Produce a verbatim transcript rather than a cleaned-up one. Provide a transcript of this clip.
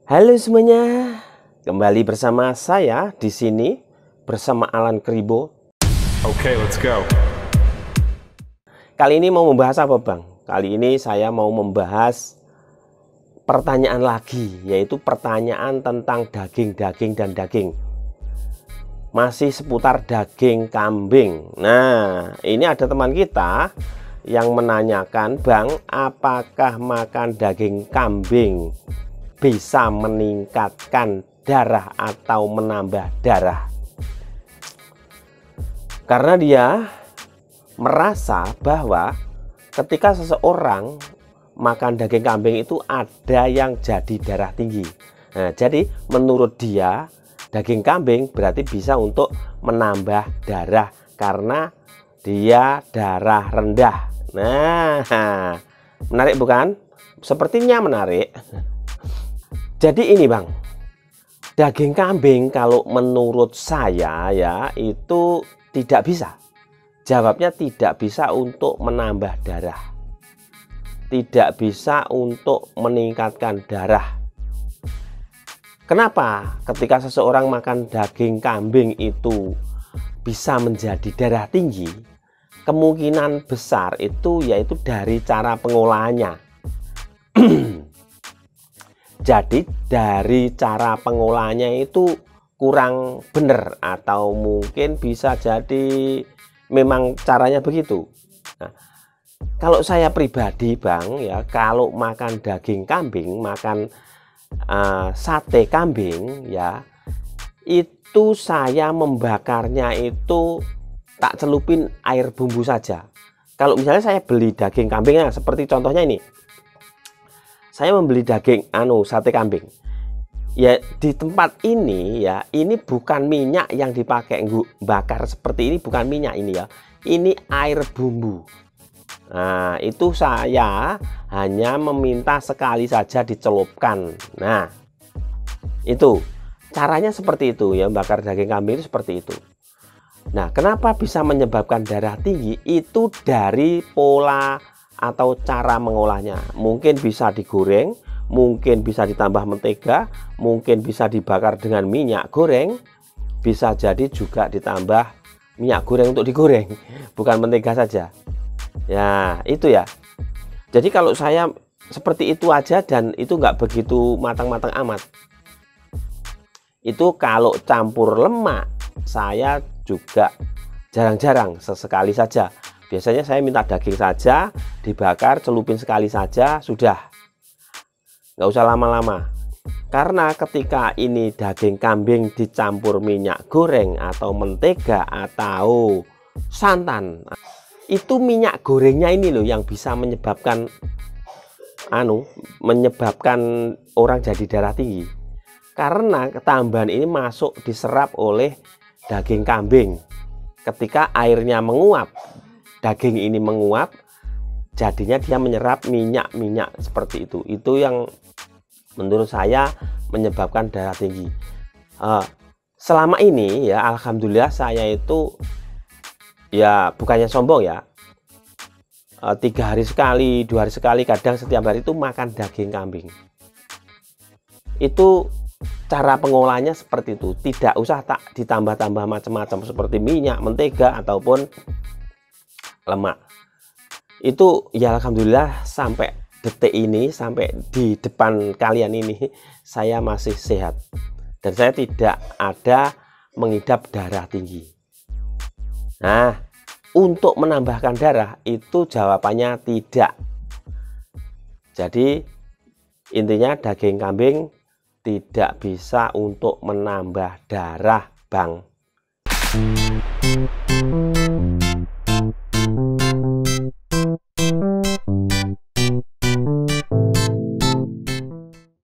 Halo semuanya, kembali bersama saya di sini bersama Alan Kribo. Oke, okay, let's go. Kali ini mau membahas apa, Bang? Kali ini saya mau membahas pertanyaan lagi, yaitu pertanyaan tentang daging-daging dan daging. Masih seputar daging kambing. Nah, ini ada teman kita yang menanyakan, Bang, apakah makan daging kambing bisa meningkatkan darah atau menambah darah? Karena dia merasa bahwa ketika seseorang makan daging kambing itu ada yang jadi darah tinggi. Nah, jadi menurut dia daging kambing berarti bisa untuk menambah darah karena dia darah rendah. Nah, menarik bukan? Sepertinya menarik. Jadi ini, Bang, daging kambing kalau menurut saya ya itu tidak bisa. Jawabnya tidak bisa untuk menambah darah. Tidak bisa untuk meningkatkan darah. Kenapa? Ketika seseorang makan daging kambing itu bisa menjadi darah tinggi, kemungkinan besar itu yaitu dari cara pengolahannya. Jadi dari cara pengolahannya itu kurang benar atau mungkin bisa jadi memang caranya begitu. Nah, kalau saya pribadi, Bang, ya kalau makan daging kambing, makan uh, sate kambing, ya itu saya membakarnya itu tak celupin air bumbu saja. Kalau misalnya saya beli daging kambingnya seperti contohnya ini, saya membeli daging anu sate kambing. Ya di tempat ini ya, ini bukan minyak yang dipakai bakar seperti ini, bukan minyak ini ya. Ini air bumbu. Nah, itu saya hanya meminta sekali saja dicelupkan. Nah, itu caranya seperti itu ya, bakar daging kambing itu seperti itu. Nah, kenapa bisa menyebabkan darah tinggi? Itu dari pola atau cara mengolahnya. Mungkin bisa digoreng, mungkin bisa ditambah mentega, mungkin bisa dibakar dengan minyak goreng, bisa jadi juga ditambah minyak goreng untuk digoreng, bukan mentega saja. Ya, itu ya. Jadi kalau saya seperti itu aja dan itu nggak begitu matang-matang amat. Itu kalau campur lemak, saya juga jarang-jarang, sesekali saja. Biasanya saya minta daging saja, dibakar, celupin sekali saja, sudah. Nggak usah lama-lama. Karena ketika ini daging kambing dicampur minyak goreng atau mentega atau santan, itu minyak gorengnya ini loh yang bisa menyebabkan anu, menyebabkan orang jadi darah tinggi. Karena tambahan ini masuk diserap oleh daging kambing. Ketika airnya menguap, daging ini menguap, jadinya dia menyerap minyak-minyak seperti itu. Itu yang menurut saya menyebabkan darah tinggi. Uh, selama ini ya alhamdulillah saya itu ya bukannya sombong ya, uh, tiga hari sekali, dua hari sekali, kadang setiap hari itu makan daging kambing. Itu cara pengolahannya seperti itu, tidak usah tak ditambah-tambah macam-macam seperti minyak, mentega ataupun lemak. Itu ya alhamdulillah sampai detik ini, sampai di depan kalian ini saya masih sehat dan saya tidak ada mengidap darah tinggi. Nah, untuk menambahkan darah itu jawabannya tidak. Jadi intinya daging kambing tidak bisa untuk menambah darah, Bang.